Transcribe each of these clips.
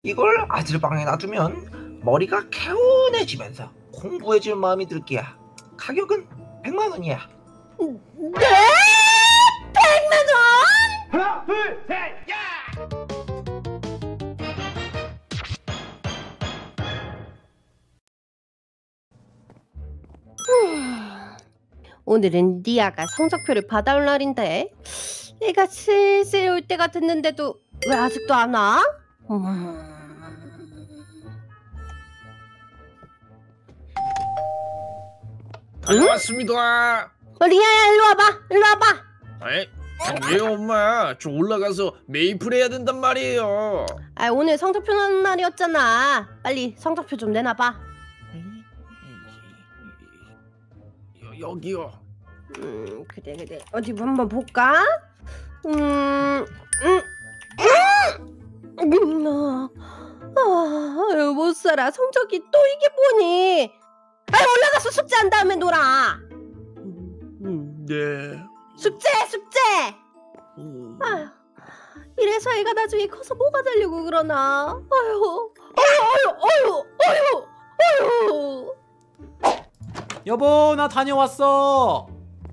이걸 아들 방에 놔두면 머리가 개운해지면서 공부해줄 마음이 들 게야. 가격은 100만 원이야. 네? 100만 원? 하나, 둘, 셋, 야! 오늘은 리아가 성적표를 받아올 날인데 애가 슬슬 올 때가 됐는데도 왜 아직도 안 와? 다녀왔습니다. 리아야, 일로 와봐. 일로 와봐. 에? 왜요 엄마? 저 올라가서 메이플 해야 된단 말이에요. 오늘 성적표 나는 날이었잖아. 빨리 성적표 좀 내놔봐. 여기요. 그래. 어디 한번 볼까? 못 살아. 성적이 또 이게 뭐니? 올라가서 숙제한 다음에 놀아. 네. 숙제. 아휴, 이래서 애가 나중에 커서 뭐가 되려고 그러나. 아휴. 여보, 나 다녀왔어.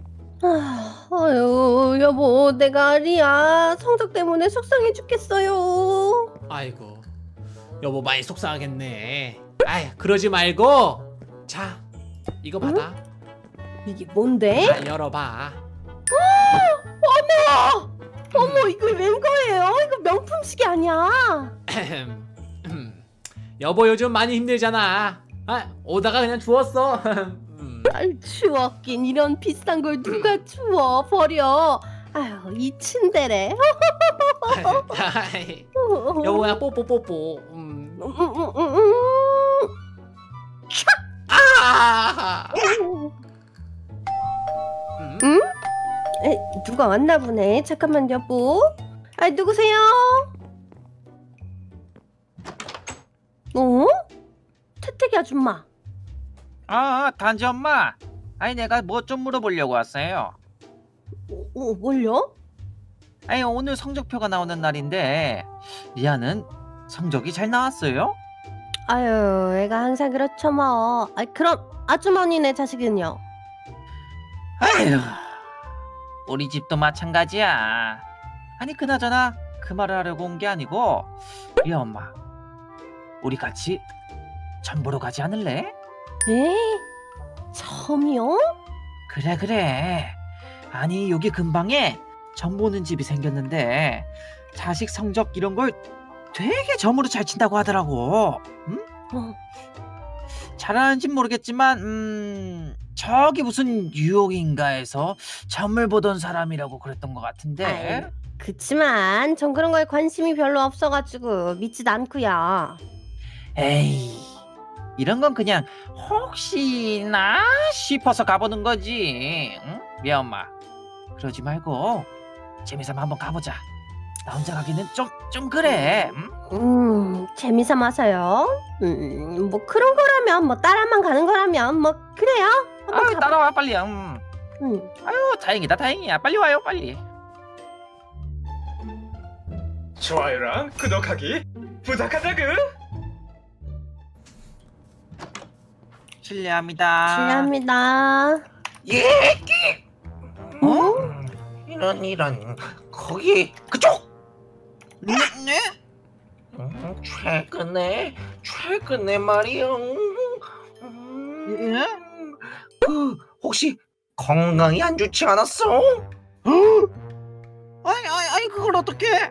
아유, 여보, 내가 리아 성적 때문에 속상해 죽겠어요. 아이고, 여보 많이 속상하겠네. 아이, 그러지 말고, 자, 이거 받아. 이게 뭔데? 열어봐. 어머, 이거 웬 거예요? 이거 명품식이 아니야. 여보 요즘 많이 힘들잖아. 오다가 그냥 주웠어. 주웠긴 이런 비싼 걸 누가 주워 버려. 아유, 이 츤데레. 여보 그냥 뽀뽀. 응? 누가 왔나 보네. 잠깐만, 여보. 누구세요? 태태기 아줌마. 단지 엄마. 아니 내가 뭐 좀 물어보려고 왔어요. 뭘요? 아니 오늘 성적표가 나오는 날인데 리아는 성적이 잘 나왔어요? 아유, 애가 항상 그렇죠 뭐. 그럼 아주머니네 자식은요? 아휴, 우리 집도 마찬가지야. 아니 그나저나 그 말을 하려고 온 게 아니고 리아 엄마, 우리 같이 점 보러 가지 않을래? 에? 점이요? 그래. 아니 여기 근방에 점 보는 집이 생겼는데 자식 성적 이런 걸 되게 점으로 잘 친다고 하더라고. 응? 잘하는지 모르겠지만 저기 무슨 뉴욕인가에서 점을 보던 사람이라고 그랬던 것 같은데. 그치만 전 그런 거에 관심이 별로 없어가지고 믿지도 않고요. 에이, 이런 건 그냥 혹시나 싶어서 가보는 거지. 응? 미아 엄마, 그러지 말고 재미삼아 한번 가보자. 나 혼자 가기는 좀 그래. 응? 재미삼아서요? 뭐 그런 거라면, 뭐 따라만 가는 거라면 뭐 그래요. 아유, 따라와 빨리. 아유, 다행이야. 빨리 와요, 빨리. 좋아요랑 구독하기 부탁하자구. 실례합니다. 예! 이런 거기 그쪽! 네? 최근에 말이요. 예? 혹시 건강이 안 좋지 않았어? 아니 그걸 어떻게?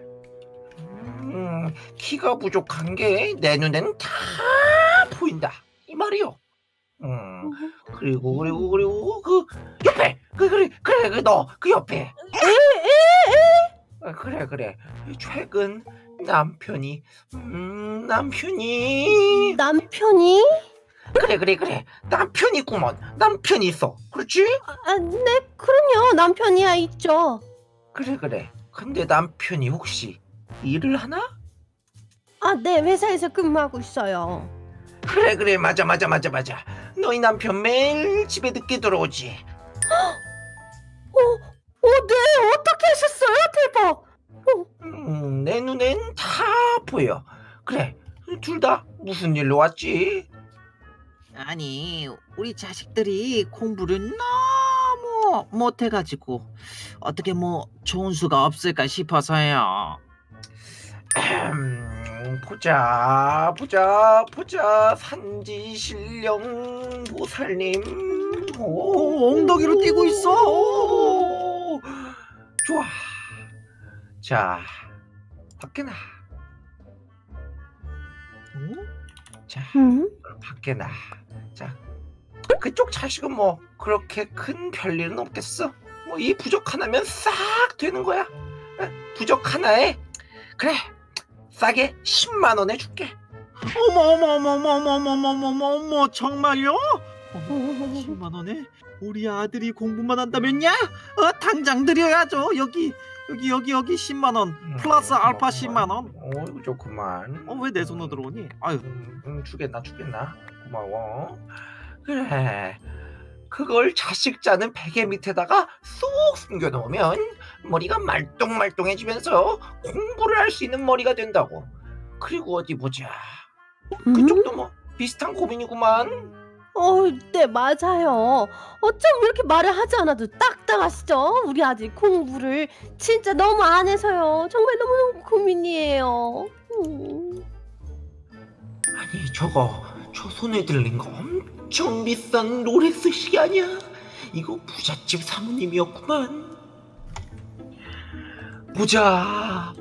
키가 부족한 게 내 눈에는 다 보인다 이 말이요. 그리고 그 옆에 너 그 옆에 그래 최근 남편이 그래 남편이구먼. 남편이 있어. 그렇지? 네, 그럼요. 남편이야 있죠. 그래 근데 남편이 혹시 일을 하나? 네, 회사에서 근무하고 있어요. 그래 맞아. 너희 남편 매일 집에 늦게 들어오지. 네, 어떻게 하셨어요? 대박. 내 눈엔 다 보여. 그래 둘 다 무슨 일로 왔지? 아니, 우리 자식들이 공부를 너무 못해가지고 어떻게 뭐 좋은 수가 없을까 싶어서요. 보자. 산지신령 보살님. 엉덩이로 뛰고 있어. 오, 좋아. 자, 밖에 나. 자, 밖에 나. 자, 그쪽 자식은 뭐 그렇게 큰 별일은 없겠어. 뭐 이 부적 하나면 싹 되는 거야. 부적 하나에 그래 싸게 10만 원에 줄게. 어머, 정말요? 10만 원에 우리 아들이 공부만 한다면야? 당장 드려야죠. 여기 10만 원 플러스 알파 10만 원. 이거 좋구만. 왜 내 손으로 들어오니? 아유, 주겠나. 고마워. 그래, 그걸 자식 자는 베개 밑에다가 쏙 숨겨놓으면 머리가 말똥말똥해지면서 공부를 할 수 있는 머리가 된다고. 그리고 어디 보자. 그쪽도 뭐 비슷한 고민이구만. 네, 맞아요. 어쩜 이렇게 말을 하지 않아도 딱딱하시죠? 우리 아들 공부를 진짜 너무 안 해서요. 정말 너무너무 고민이에요. 아니 저 손에 들린 거 엄청 비싼 롤렉스 시계 아니야? 이거 부잣집 사모님이었구만. 보자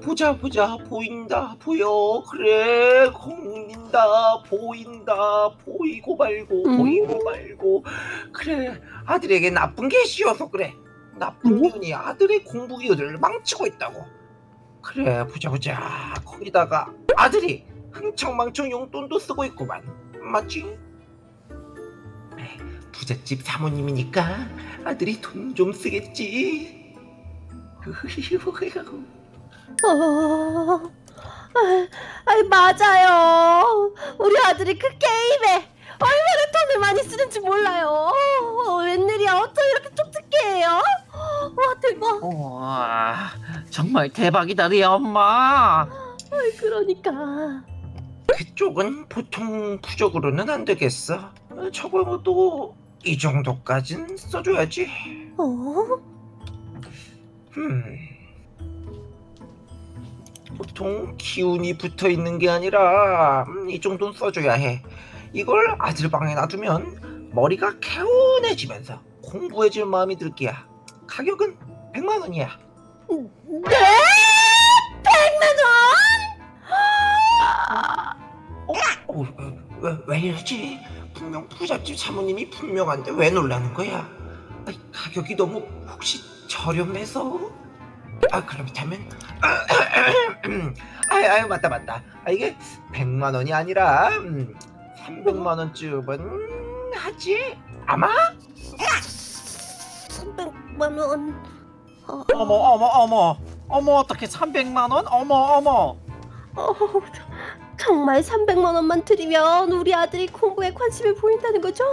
보여. 그래, 보이고 말고. 그래, 아들에게 나쁜 게 씌어서 그래. 나쁜 기운이 아들의 공부 기운을 망치고 있다고. 그래, 보자. 거기다가 아들이 흥청망청 용돈도 쓰고 있구만. 맞지? 부잣집 사모님이니까 아들이 돈 좀 쓰겠지. 맞아요. 우리 아들이 그 게임에 얼마나 돈을 많이 쓰는지 몰라요. 웬일이야, 어쩜 이렇게 똑똑해요? 와, 대박. 우와, 정말 대박이다, 리 엄마. 그러니까. 그쪽은 보통 부적으로는 안 되겠어. 적어도 이 정도까진 써줘야지. 보통 기운이 붙어 있는 게 아니라 이 정도는 써줘야 해. 이걸 아들 방에 놔두면 머리가 개운해지면서 공부해질 마음이 들 게야. 가격은 100만 원이야. 네? 100만 원? 왜 이러지? 분명 부잣집 사모님이 분명한데 왜 놀라는 거야? 가격이 너무 혹시 저렴해서? 그렇다면 맞다. 이게 100만 원이 아니라 300만 원쯤은 하지? 아마? 300만 원. 어머, 어떻게 300만 원? 어머. 정말 300만 원만 드리면 우리 아들이 공부에 관심을 보인다는 거죠?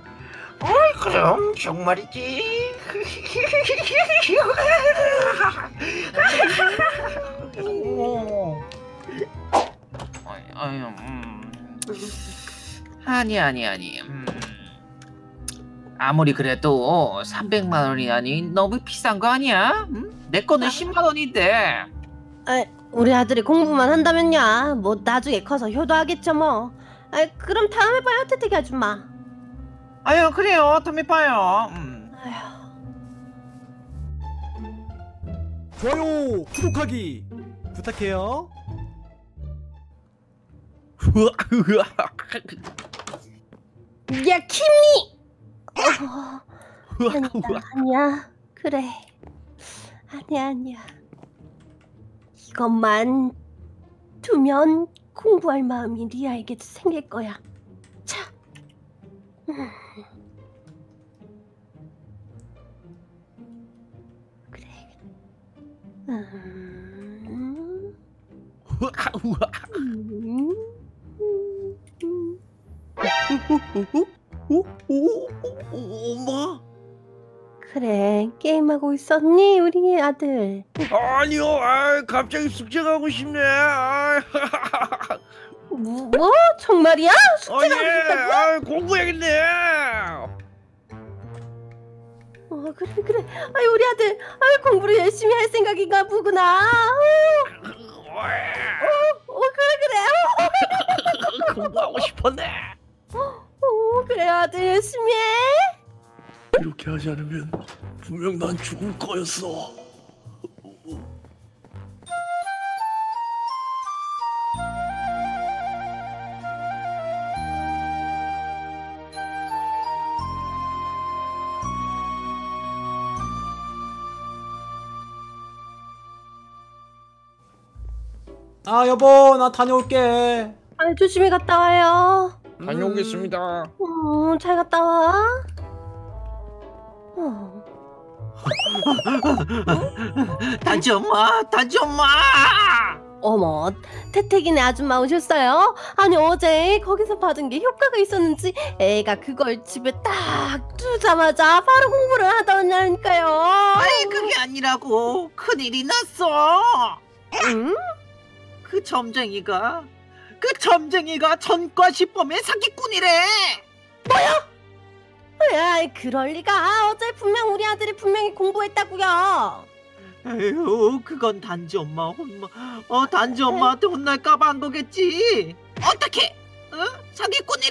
그럼 정말이지. 아니. 아무리 그래도 300만 원이라니 너무 비싼 거 아니야? 내 거는 10만 원인데. 우리 아들이 공부만 한다면야 뭐 나중에 커서 효도하겠죠 뭐. 그럼 다음에 봐요, 태태기 아줌마. 아유, 그래요. 다음에 봐요. 좋아요, 구독하기 부탁해요. 야, 킴니! 아니야. 그래. 아니야. 이것만 두면 공부할 마음이 리아에게도 생길 거야. 자. 그래. 엄마? 그래, 게임하고 있었니, 우리 아들? 아니요, 갑자기 숙제가고 싶네. 뭐? 정말이야? 숙제를 하고 싶다고? 아, 공부해야겠네. 그래. 아유, 우리 아들, 아유, 공부를 열심히 할 생각인가 보구나. 그래. 공부하고 싶었네. 그래, 아들 열심히 해. 이렇게 하지 않으면 분명 난 죽을 거였어. 아 여보 나 다녀올게. 아유, 조심히 갔다 와요. 다녀오겠습니다. 잘 갔다 와. 단지 엄마, 단지 엄마. 어머, 태택이네 아줌마 오셨어요? 아니 어제 거기서 받은 게 효과가 있었는지 애가 그걸 집에 딱 두자마자 바로 공부를 하더냐니까요. 아이 그게 아니라고. 큰일이 났어. 응? 그 점쟁이가 전과 시범의 사기꾼이래. 야, 그럴 리가. 어제 분명 우리 아들이 분명히 공부했다고요. 에휴, 그건 단지 엄마 단지 엄마한테 혼날까봐 한 거겠지. 어떻게? 사기꾼이래.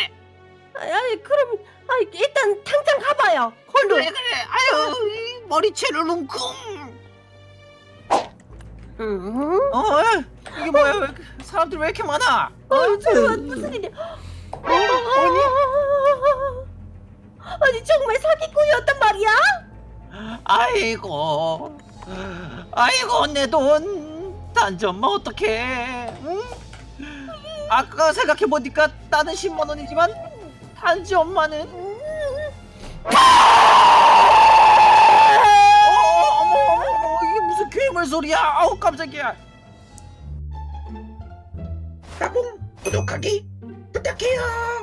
그럼 일단 당장 가봐요. 얼른. 그래. 아유, 이 머리채를 웅쿵. 이게 뭐야? 사람들 왜 이렇게 많아? 무슨 일이야? 아니 정말 사기꾼이었단 말이야? 아이고 내 돈. 단지 엄마 어떡해? 응? 아까 생각해보니까 나는 10만 원이지만 단지 엄마는 어머 이게 무슨 괴물 소리야? 아우 깜짝이야. 나봉 구독하기 부탁해요.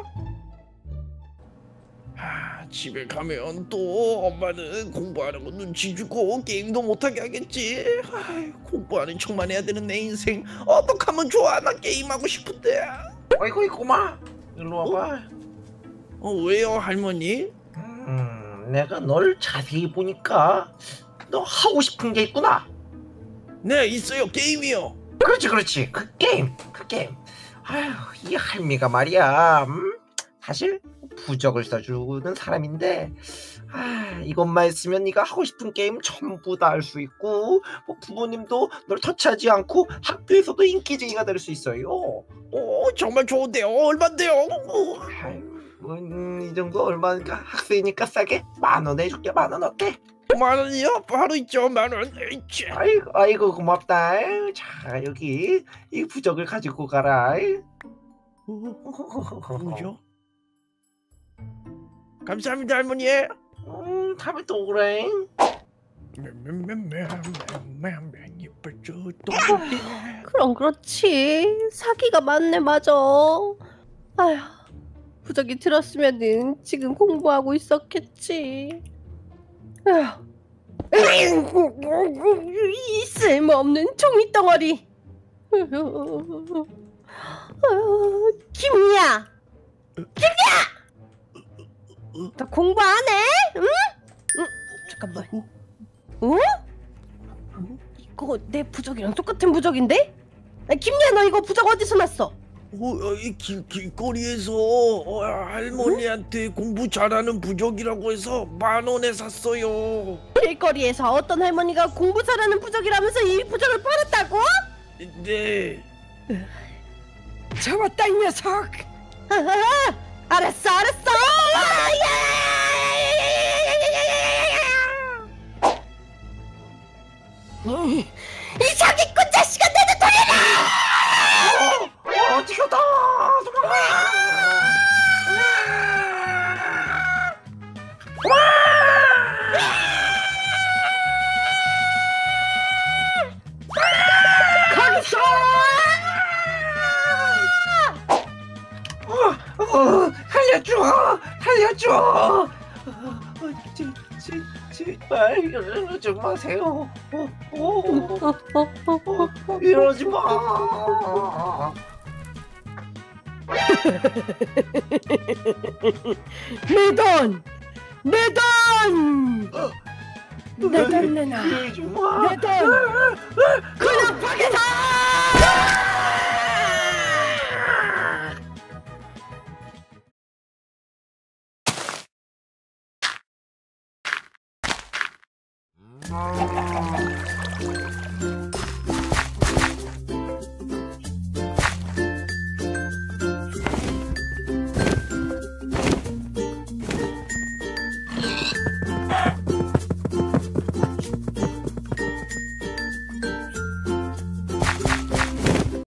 집에 가면 또 엄마는 공부하는 거 눈치 주고 게임도 못하게 하겠지. 공부하는 척만 해야 되는 내 인생 어떡하면 좋아. 나 게임하고 싶은데. 어이구 꼬마 일로 와봐. 왜요 할머니? 내가 널 자세히 보니까 너 하고 싶은 게 있구나. 네 있어요. 게임이요. 그렇지 그 게임. 아휴 이 할미가 말이야 사실 부적을 써주는 사람인데 이것만 있으면 네가 하고 싶은 게임 전부 다 할 수 있고 뭐 부모님도 널 터치하지 않고 학교에서도 인기쟁이가 될 수 있어요. 정말 좋은데요. 얼만데요? 이 정도 얼마니까 학생이니까 싸게 10,000원 해줄게. 10,000원 어때? 10,000원이요? 바로 있죠. 10,000원. 아이고 고맙다. 자 여기 이 부적을 가지고 가라. 뭐죠? 감사합니다 할머니. 다음에 또 그래. 그럼 그렇지. 사기가 맞네. 맞아. 아휴, 부적이 들었으면은 지금 공부하고 있었겠지. 아휴. 이 쓸모없는 종이 덩어리. 김이야. 너 공부 안 해? 응? 잠깐만. 이거 내 부적이랑 똑같은 부적인데? 김이야, 너 이거 부적 어디서 났어? 길거리에서 할머니한테 공부 잘하는 부적이라고 해서 10,000원에 샀어요. 길거리에서 어떤 할머니가 공부 잘하는 부적이라면서 이 부적을 팔았다고? 네. 잡았다 이 녀석. 알았어. 이 사기꾼 자식아, 내 돈 돌려라! 어떻게 다 도망가. 거기서! 살려줘. 제발 이러지 마세요. 이러지 마. 내 돈! 내 돈! 내 돈 내놔! 그러지 마. 내 돈! 그냥 밖에서!